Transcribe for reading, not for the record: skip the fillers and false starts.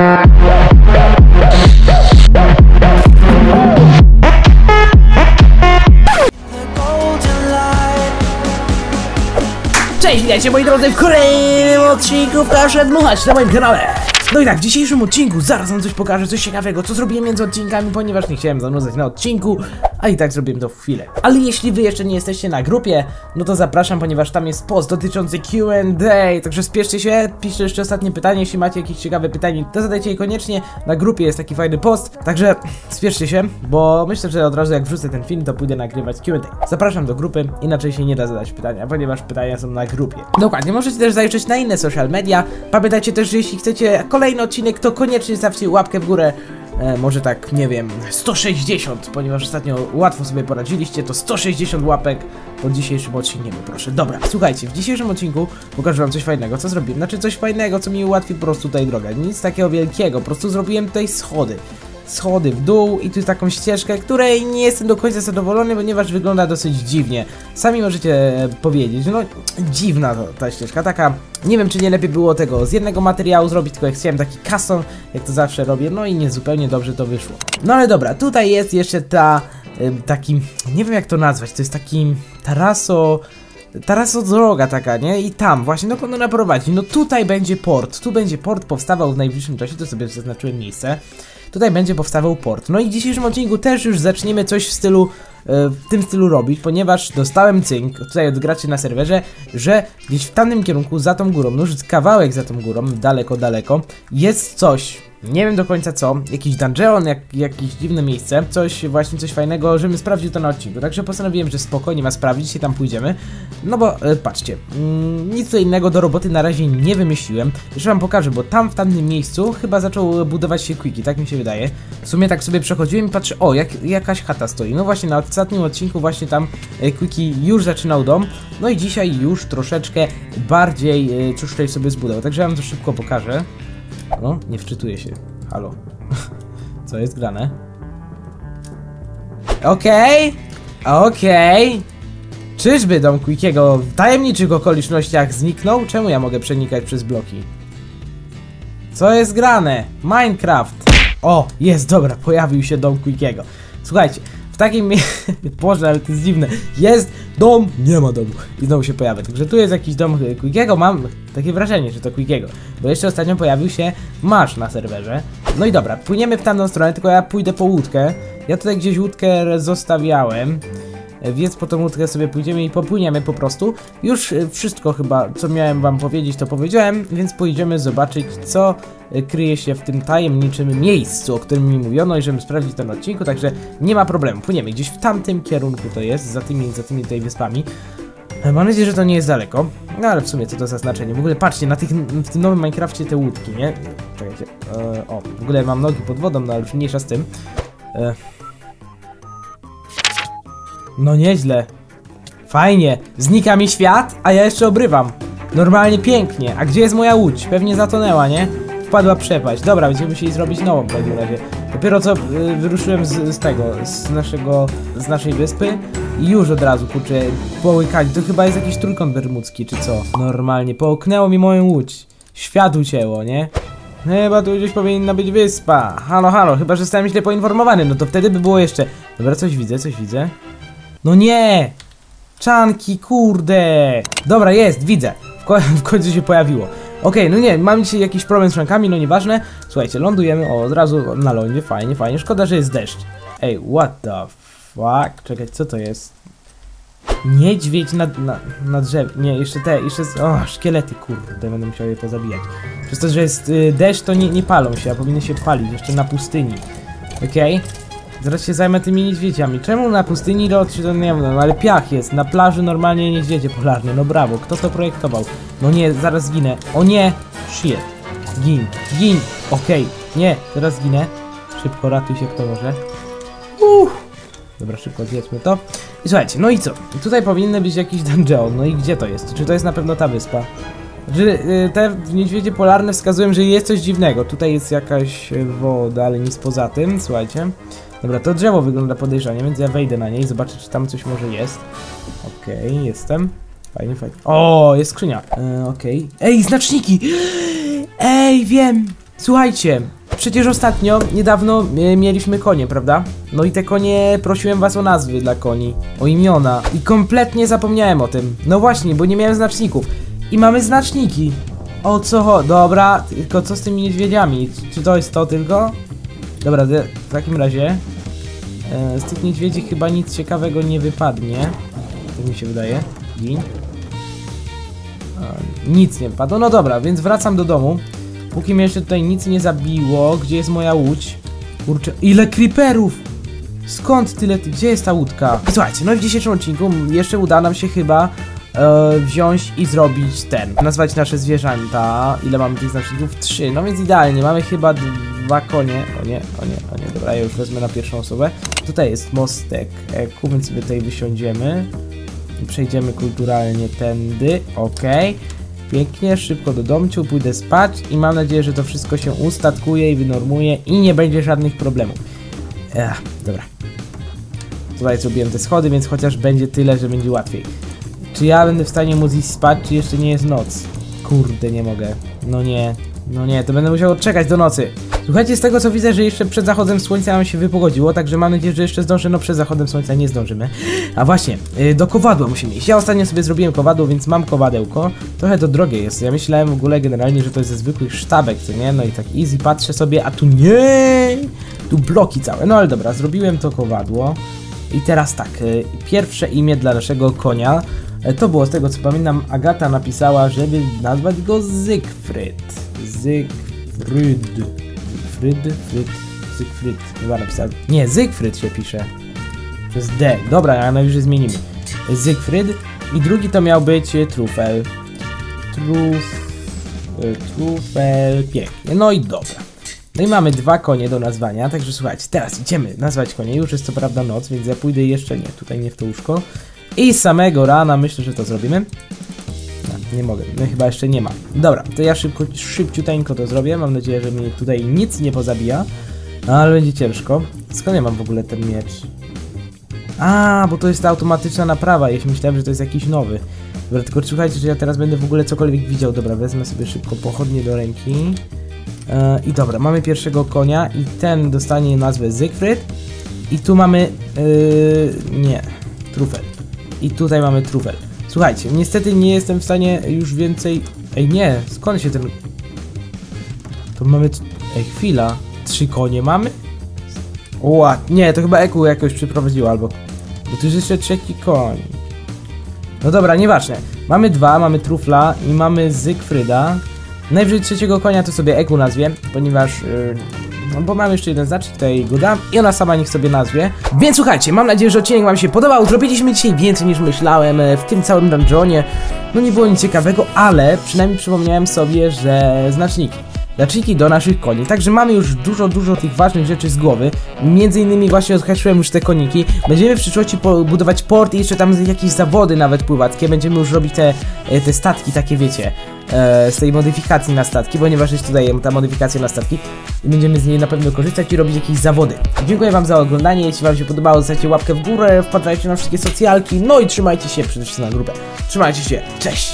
Cześć, witajcie moi drodzy w kolejnym odcinku Flash Dmuchać na moim kanale. No i tak, w dzisiejszym odcinku zaraz wam coś pokażę, coś ciekawego, co zrobiłem między odcinkami, ponieważ nie chciałem zanudzać na odcinku, a i tak zrobiłem to w chwilę. Ale jeśli wy jeszcze nie jesteście na grupie, no to zapraszam, ponieważ tam jest post dotyczący Q&A, także spieszcie się, piszcie jeszcze ostatnie pytanie, jeśli macie jakieś ciekawe pytanie, to zadajcie je koniecznie, na grupie jest taki fajny post, także spieszcie się, bo myślę, że od razu jak wrzucę ten film, to pójdę nagrywać Q&A. Zapraszam do grupy, inaczej się nie da zadać pytania, ponieważ pytania są na grupie. Dokładnie, możecie też zajrzeć na inne social media, pamiętajcie też, że jeśli chcecie kolejny odcinek, to koniecznie stawcie łapkę w górę. Może tak, nie wiem, 160, ponieważ ostatnio łatwo sobie poradziliście, to 160 łapek pod dzisiejszym odcinkiem, proszę. Dobra, słuchajcie, w dzisiejszym odcinku pokażę wam coś fajnego, co zrobiłem. Znaczy coś fajnego, co mi ułatwi po prostu tutaj drogę. Nic takiego wielkiego, po prostu zrobiłem tutaj schody w dół i tu jest taką ścieżkę, której nie jestem do końca zadowolony, ponieważ wygląda dosyć dziwnie. Sami możecie powiedzieć, no dziwna ta ścieżka, taka, nie wiem czy nie lepiej było tego z jednego materiału zrobić, tylko jak chciałem taki custom, jak to zawsze robię, no i nie zupełnie dobrze to wyszło. No ale dobra, tutaj jest jeszcze taki, nie wiem jak to nazwać, to jest taki taraso droga taka, nie? I tam właśnie, dokąd ona prowadzi, no tutaj będzie port, tu będzie port powstawał w najbliższym czasie, to sobie zaznaczyłem miejsce. Tutaj będzie powstawał port. No i w dzisiejszym odcinku też już zaczniemy coś w tym stylu robić, ponieważ dostałem cynk tutaj od graczy na serwerze, że gdzieś w tamtym kierunku, za tą górą, no już kawałek za tą górą, daleko, jest coś. Nie wiem do końca co, jakiś dungeon, jakieś dziwne miejsce, coś fajnego, żebym sprawdził to na odcinku. Także postanowiłem, że spokojnie ma sprawdzić, się tam pójdziemy. No bo patrzcie, nic tu innego do roboty na razie nie wymyśliłem. Jeszcze wam pokażę, bo tam w tamtym miejscu chyba zaczął budować się Quickie, tak mi się wydaje. W sumie tak sobie przechodziłem i patrzę, o, jakaś chata stoi. No właśnie na ostatnim odcinku właśnie tam Quickie już zaczynał dom. No i dzisiaj już troszeczkę bardziej tutaj sobie zbudował. Także ja wam to szybko pokażę. No, nie wczytuję się. Halo. Co jest grane? Okej. Czyżby dom Quickiego w tajemniczych okolicznościach zniknął? Czemu ja mogę przenikać przez bloki? Co jest grane? Minecraft. O, jest, dobra, pojawił się dom Quickiego. Słuchajcie, w takim Boże, ale to jest dziwne. Jest dom, nie ma domu. I znowu się pojawia. Także tu jest jakiś dom Quickiego. Mam takie wrażenie, że to Quickiego. Bo jeszcze ostatnio pojawił się Masz na serwerze. No i dobra, płyniemy w tamtą stronę, tylko ja pójdę po łódkę. Ja tutaj gdzieś łódkę zostawiałem. Więc po tą łódkę sobie pójdziemy i popłyniemy po prostu. Już wszystko chyba, co miałem wam powiedzieć, to powiedziałem, więc pójdziemy zobaczyć, co kryje się w tym tajemniczym miejscu, o którym mi mówiono i żebym sprawdzić ten odcinku, także nie ma problemu. Płyniemy gdzieś w tamtym kierunku to jest, za tymi tutaj wyspami. Mam nadzieję, że to nie jest daleko, no ale w sumie co to za znaczenie. W ogóle patrzcie, w tym nowym Minecrafcie te łódki, nie? Czekajcie, o, w ogóle mam nogi pod wodą, no ale już mniejsza z tym. No nieźle. Fajnie. Znika mi świat, a ja jeszcze obrywam. Normalnie pięknie. A gdzie jest moja łódź? Pewnie zatonęła, nie? Wpadła przepaść. Dobra, będziemy musieli zrobić nową w takim razie. Dopiero co wyruszyłem z naszej wyspy i już od razu, kurczę, połykali. To chyba jest jakiś trójkąt bermudzki, czy co? Normalnie. Połknęło mi moją łódź. Świat ucięło, nie? Chyba tu gdzieś powinna być wyspa. Halo, chyba że zostałem źle poinformowany. No to wtedy by było jeszcze... Dobra, coś widzę. No nie! Czanki, kurde! Dobra, jest, widzę. W końcu się pojawiło. Okej, no nie, mam dzisiaj jakiś problem z czankami, no nieważne. Słuchajcie, lądujemy, o, od razu na lądzie, fajnie. Szkoda, że jest deszcz. Ej, what the fuck? Czekaj, co to jest? Niedźwiedź na drzewie. Nie, jeszcze szkielety, kurde, będę musiał je pozabijać. Przez to, że jest deszcz, to nie palą się, a powinny się palić, jeszcze na pustyni. Okej. Zaraz się zajmę tymi niedźwiedziami. Czemu na pustyni to nie wiem, ale piach jest. Na plaży normalnie niedźwiedzie polarne. No brawo, kto to projektował? No nie, zaraz zginę. O nie! Shit. Gin. Okej. Nie, zaraz zginę. Szybko, ratuj się kto może. Dobra, szybko zjedzmy to. I słuchajcie, no i co? Tutaj powinny być jakiś dungeon. No i gdzie to jest? Czy to jest na pewno ta wyspa? Te niedźwiedzie polarne wskazują, że jest coś dziwnego. Tutaj jest jakaś woda, ale nic poza tym. Słuchajcie. Dobra, to drzewo wygląda podejrzanie, więc ja wejdę na nie i zobaczę, czy tam coś może jest. Okej, jestem. Fajnie. O, jest skrzynia. Okej. Ej, znaczniki! Ej, wiem! Słuchajcie, przecież ostatnio, niedawno mieliśmy konie, prawda? No i te konie, prosiłem was o nazwy dla koni, o imiona i kompletnie zapomniałem o tym. No właśnie, bo nie miałem znaczników. I mamy znaczniki. O co dobra, tylko co z tymi niedźwiedziami? Czy to jest to tylko? Dobra, w takim razie z tych niedźwiedzi chyba nic ciekawego nie wypadnie. Tak mi się wydaje. Gin. Nic nie wypadło, no dobra, więc wracam do domu. Póki mnie jeszcze tutaj nic nie zabiło. Gdzie jest moja łódź? Kurczę, ile creeperów! Skąd tyle? Gdzie jest ta łódka? I słuchajcie, no i w dzisiejszym odcinku jeszcze uda nam się chyba wziąć i zrobić nazwać nasze zwierzęta. Ile mamy tych znaczników? 3, no więc idealnie, mamy chyba 2 konie. O nie, dobra, ja już wezmę na pierwszą osobę. Tutaj jest mostek, więc sobie tutaj wysiądziemy. I przejdziemy kulturalnie tędy, okej. Pięknie, szybko do domciu, pójdę spać i mam nadzieję, że to wszystko się ustatkuje i wynormuje i nie będzie żadnych problemów. Dobra. Tutaj zrobiłem te schody, więc chociaż będzie tyle, że będzie łatwiej. Czy ja będę w stanie móc iść spać, czy jeszcze nie jest noc? Kurde, nie mogę. No nie, to będę musiał odczekać do nocy. Słuchajcie, z tego co widzę, że jeszcze przed zachodem słońca nam się wypogodziło, także mam nadzieję, że jeszcze zdążę, no przed zachodem słońca nie zdążymy. A właśnie, do kowadła musimy iść. Ja ostatnio sobie zrobiłem kowadło, więc mam kowadełko. Trochę to drogie jest, ja myślałem w ogóle generalnie, że to jest ze zwykłych sztabek, co nie? No i tak easy, patrzę sobie, a tu nie! Tu bloki całe, no ale dobra, zrobiłem to kowadło. I teraz tak, pierwsze imię dla naszego konia, to było z tego co pamiętam, Agata napisała, żeby nazwać go Zygfryd. Zygfryd, chyba napisałem. Nie, Zygfryd się pisze. Przez D. Dobra, a najwyżej zmienimy. Zygfryd. I drugi to miał być Trufel. Trufel. Pięknie. No i dobra. No i mamy 2 konie do nazwania, także słuchajcie, teraz idziemy nazwać konie. Już jest co prawda noc, więc ja pójdę jeszcze nie, tutaj nie w to łóżko. I z samego rana myślę, że to zrobimy. Nie mogę, no chyba jeszcze nie ma. Dobra, to ja szybciuteńko to zrobię. Mam nadzieję, że mnie tutaj nic nie pozabija. Ale będzie ciężko. Skąd ja mam w ogóle ten miecz? Bo to jest ta automatyczna naprawa. Ja myślałem, że to jest jakiś nowy. Dobra, tylko słuchajcie, że ja teraz będę w ogóle cokolwiek widział. Dobra, wezmę sobie szybko pochodnie do ręki. I dobra, mamy pierwszego konia i ten dostanie nazwę Zygfryd. I tu mamy... Trufel. I tutaj mamy Trufel. Słuchajcie, niestety nie jestem w stanie już więcej... Ej, nie, skąd się ten... To mamy... Ej, chwila. 3 konie mamy? Nie, to chyba Eku jakoś przyprowadziło, albo... Bo tu jest jeszcze 3 koń. No dobra, nieważne. Mamy 2, mamy Trufla i mamy Zygfryda. Najwyżej 3 konia to sobie Eku nazwie, ponieważ... No bo mam jeszcze jeden znacznik, tutaj go dam i ona sama niech sobie nazwie. Więc słuchajcie, mam nadzieję, że odcinek wam się podobał. Zrobiliśmy dzisiaj więcej niż myślałem w tym całym dungeonie. No nie było nic ciekawego, ale przynajmniej przypomniałem sobie, że znaczniki do naszych koni. Także mamy już dużo tych ważnych rzeczy z głowy. Między innymi właśnie odhaczyłem już te koniki. Będziemy w przyszłości budować port i jeszcze tam jakieś zawody nawet pływackie. Będziemy już robić te statki takie, wiecie, z tej modyfikacji na statki, ponieważ jest tutaj ta modyfikacja na statki i będziemy z niej na pewno korzystać i robić jakieś zawody. Dziękuję wam za oglądanie. Jeśli wam się podobało, zostawcie łapkę w górę, wpadajcie na wszystkie socjalki, no i trzymajcie się przede wszystkim na grupę. Trzymajcie się, cześć!